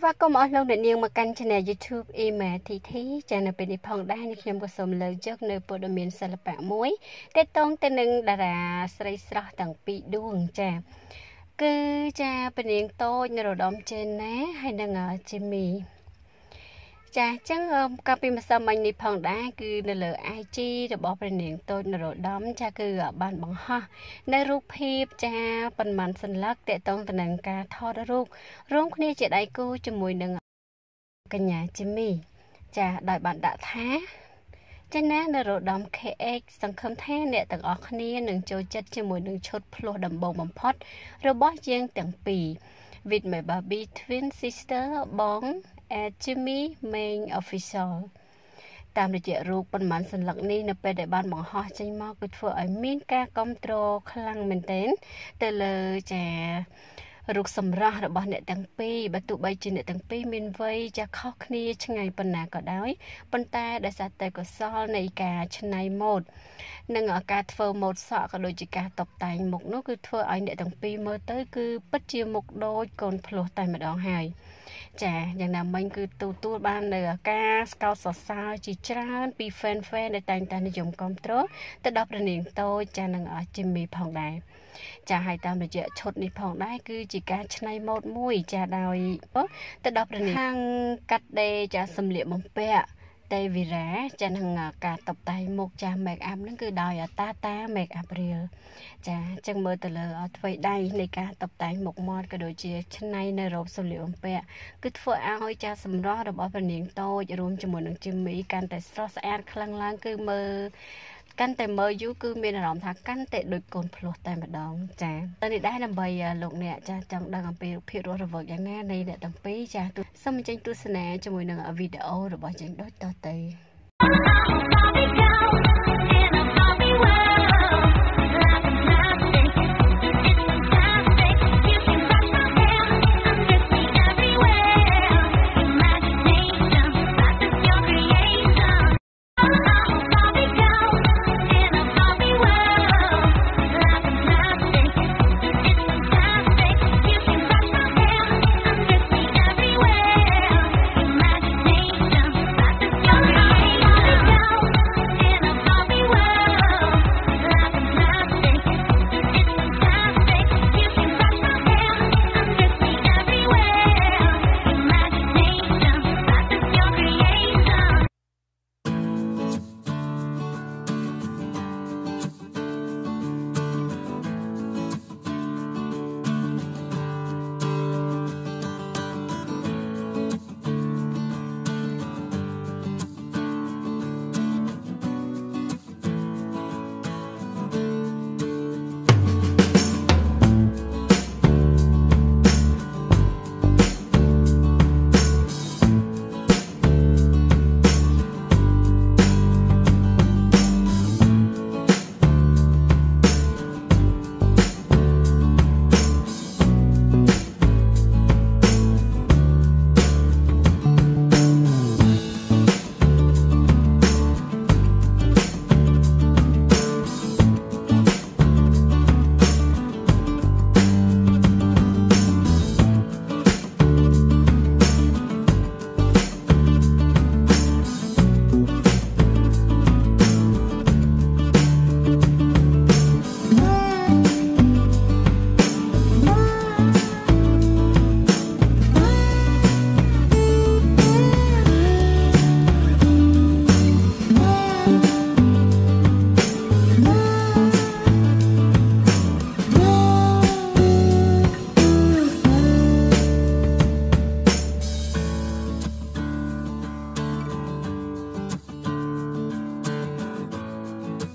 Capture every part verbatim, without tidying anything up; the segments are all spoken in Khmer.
ស្វាគមន៍អស់លោកអ្នកនាងមកកាន់ Channel YouTube Ema Thy Thy ចានៅពេលនេះផងដែរនេះខ្ញុំក៏សូមលើកយកនៅព័ត៌មានសិល្បៈមួយទាក់ទងទៅនឹងតារាស្រីស្រស់ទាំងពីរដួងចាគឺចាពនាងតូចនរោត្តមចេនណាហើយនឹងជីមីចាអញ្ចឹងកាលពីម្សិលមិញនេះផងដែរគឺនៅលើ I G របស់ព្រះនាងតូចនរោត្តមចាគឺបានបង្ហោះនៅរូបភាពចាប៉ុន្មានសន្លឹកទាក់ទងទៅនឹងការថតរូបរួមគ្នាជាដៃគូជាមួយនឹងកញ្ញាជីមីចាដោយបានដាក់ថាចាណានរោត្តម K X សង្ឃឹមថាអ្នកទាំងអស់គ្នានឹងចូលចិត្តជាមួយនឹងឈុតភ្លោះដំបូងបំផុតរបស់យើងទាំងពីរ with my baby twin sister បង at Jimmy Main Official តាមរយៈរូបប៉ុន្មានសន្លឹកនេះនៅពេលដែលបានបង្ហោះចេញមកគឺធ្វើឲ្យមានការគាំទ្រខ្លាំងមែនទែនទៅលើចារូបសម្រស់របស់អ្នកទាំងពីរបើទោះបីជាអ្នកទាំងពីរមានវ័យចាខុសគ្នាឆ្ងាយប៉ុណ្ណាក៏ដោយប៉ុន្តែដោយសារតែកុសលនៃការច្នៃម៉ូដនិងការធ្វើម៉ូដសក់ក៏ដូចជាការតុបតែងមុខនោះគឺធ្វើឲ្យអ្នកទាំងពីរមើលទៅគឺពិតជាមុខដូចកូនភ្លោះតែម្ដងហើយចាយ៉ាងណាមិញគឺទទួលបាននៅការស្កោតសរសើរជាច្រើនពី fan fan ដែលតែងតែនិយមគាំទ្រទៅដល់ព្រះនាងតូចចានឹងជីមីផងដែរចាហើយតាមរយៈឈុតនេះផងដែរគឺជាការច្នៃម៉ូដមួយចាដោយទៅដល់ព្រះនាងខាងកាត់ដេរចាសម្លៀកបំពាក់តេវីរ៉ាចានឹងការតុបតែងមុខចា make up ហ្នឹងគឺដោយតាតា make up រៀលចាអញ្ចឹងមើលទៅលើអ្វីដៃនៃការតុបតែងមុខមាត់ក៏ដូចជាច្នៃនៅរ៉ូបសម្លៀកបំពាក់គឺធ្វើឲ្យចាសម្រស់របស់ព្រះនាងតូចរួមជាមួយនឹងជីមីកាន់តែស្រស់ស្អាតខ្លាំងឡើងគឺមើលកាន់តែមើលយូរគឺមានអារម្មណ៍ថាកាន់តែដូចកូនភ្លោះតែម្ដងចាតែនេះដែរដើម្បីលោកអ្នកចាចង់ដឹងអំពីរូបភាពរស់រវើកយ៉ាងណានៃអ្នកទាំងពីរចាសូមអញ្ជើញទស្សនាជាមួយនឹងវីដេអូរបស់យើងដូចតទៅ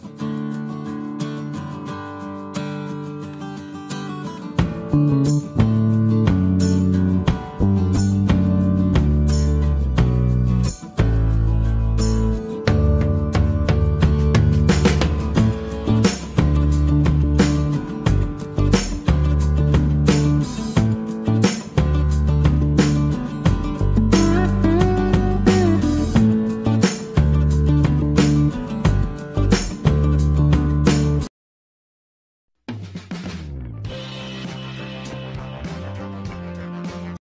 Thank you.